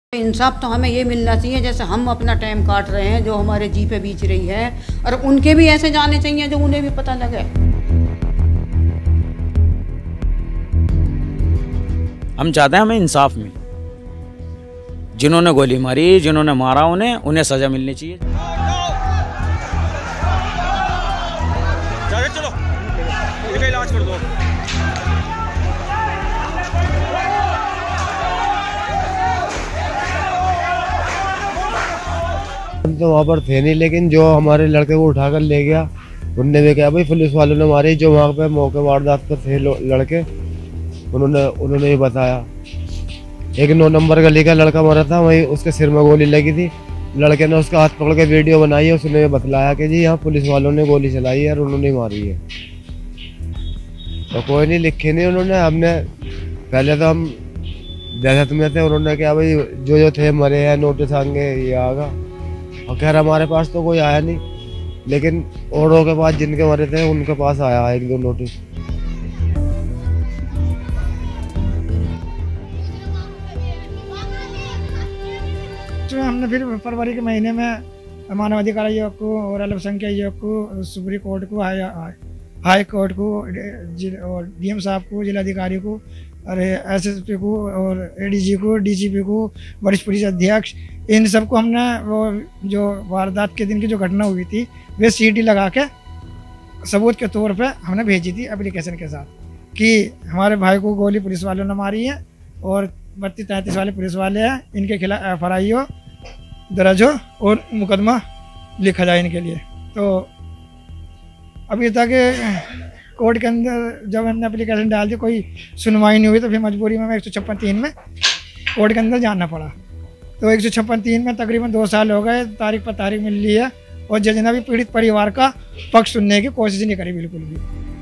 इंसाफ तो हमें ये मिलना चाहिए जैसे हम अपना टाइम काट रहे हैं, जो हमारे जी पे बीच रही है, और उनके भी ऐसे जाने चाहिए जो उन्हें भी पता लगे। हम चाहते हैं हमें इंसाफ मिले। जिन्होंने गोली मारी, जिन्होंने मारा उन्हें सजा मिलनी चाहिए। चलो इनका इलाज कर दो। तो वहाँ पर थे नहीं, लेकिन जो हमारे लड़के को उठाकर ले गया उनने भी कहा भाई पुलिस वालों ने मारी। जो वहाँ पे मौके वारदात पर थे लड़के, उन्होंने भी बताया। एक 9 नंबर गली का लड़का मरा था, वहीं उसके सिर में गोली लगी थी। लड़के ने उसका हाथ पकड़ के वीडियो बनाई है। उसने बतलाया कि जी यहाँ पुलिस वालों ने गोली चलाई है और उन्होंने मारी है। तो कोई नहीं, लिखे नहीं उन्होंने। हमने पहले तो हम दहशत में थे। उन्होंने कहा भाई जो थे मरे हैं, नोटिस आएंगे, ये आगा। और खैर हमारे पास तो कोई आया नहीं, लेकिन औरों के पास जिनके मरे थे उनके पास आया 1-2 नोटिस। हमने फिर फरवरी के महीने में मानवाधिकार आयोग को और अल्पसंख्यक आयोग को, सुप्रीम कोर्ट को, हाई कोर्ट को, और डीएम साहब को, जिलाधिकारी को, और एसएसपी को, और एडीजी को, डीजीपी को, वरिष्ठ पुलिस अध्यक्ष, इन सबको हमने वो जो वारदात के दिन की जो घटना हुई थी वे सीडी लगा के सबूत के तौर पे हमने भेजी थी एप्लीकेशन के साथ कि हमारे भाई को गोली पुलिस वालों ने मारी है और 32-33 वाले पुलिस वाले हैं, इनके खिलाफ एफआईआर हो, दर्ज हो और मुकदमा लिखा जाए इनके लिए। तो अभी तक कोर्ट के अंदर जब हमने एप्लीकेशन डाल दी कोई सुनवाई नहीं हुई, तो फिर मजबूरी में 156(3) में कोर्ट के अंदर जाना पड़ा। तो 156(3) में तकरीबन 2 साल हो गए, तारीख पर तारीख मिल ली है और जज ने भी पीड़ित परिवार का पक्ष सुनने की कोशिश नहीं करी बिल्कुल भी।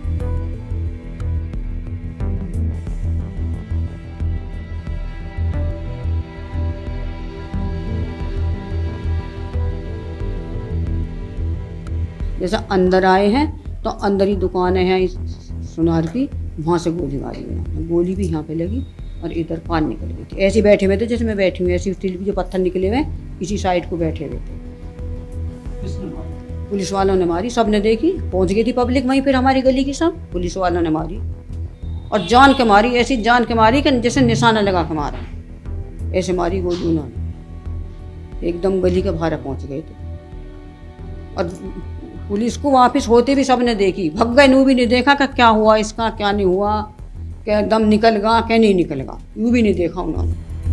जैसे अंदर आए हैं तो अंदर ही दुकानें हैं इस सुनार की, वहाँ से गोली मारी हुई। गोली भी यहाँ पे लगी और इधर पार निकल गई थी। ऐसे बैठे हुए थे जैसे मैं बैठी हूँ, ऐसी स्टील भी जो पत्थर निकले हुए इसी साइड को बैठे हुए थे। पुलिस वालों ने मारी, सब ने देखी, पहुँच गई थी पब्लिक वहीं। फिर हमारी गली की सब पुलिस वालों ने मारी और जान के मारी, ऐसी जान के मारी कि जैसे निशाना लगा के मारा, ऐसे मारी गोली उन्होंने। एकदम गली के बाहर पहुँच गए थे और पुलिस को वापस होते भी सब ने देखी, भग गए। नू भी नहीं देखा कि क्या हुआ इसका, क्या नहीं हुआ, क्या दम निकल गया, क्या नहीं निकल गया, यूँ भी नहीं देखा उन्होंने।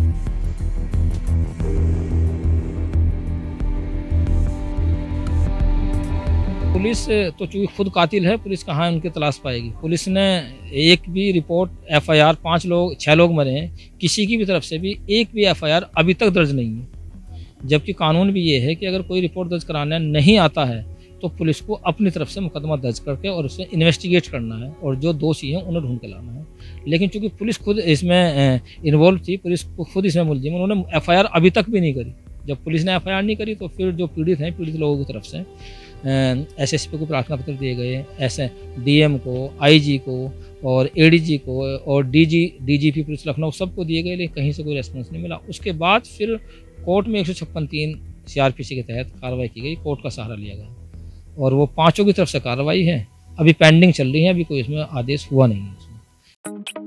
पुलिस तो चूँकि खुद कातिल है, पुलिस कहाँ उनकी तलाश पाएगी। पुलिस ने एक भी रिपोर्ट एफआईआर 6 लोग मरे हैं, किसी की भी तरफ से भी एक भी एफआईआर अभी तक दर्ज नहीं है। जबकि कानून भी ये है कि अगर कोई रिपोर्ट दर्ज कराने नहीं आता है तो पुलिस को अपनी तरफ से मुकदमा दर्ज करके और उससे इन्वेस्टिगेट करना है और जो दोषी हैं उन्हें ढूंढ के लाना है। लेकिन चूंकि पुलिस खुद इसमें इन्वॉल्व थी, पुलिस को खुद इसमें मुलजिम, उन्होंने एफआईआर अभी तक भी नहीं करी। जब पुलिस ने एफआईआर नहीं करी तो फिर जो पीड़ित हैं, पीड़ित लोगों की तरफ से एसएसपी को प्रार्थना पत्र दिए गए, ऐसे डीएम को, आईजी को और एडीजी को और डीजीपी पुलिस लखनऊ सबको दिए गए, लेकिन कहीं से कोई रेस्पॉन्स नहीं मिला। उसके बाद फिर कोर्ट में 156(3) सीआरपीसी के तहत कार्रवाई की गई, कोर्ट का सहारा लिया गया और वो 5 की तरफ से कार्रवाई है, अभी पेंडिंग चल रही है, अभी कोई इसमें आदेश हुआ नहीं है।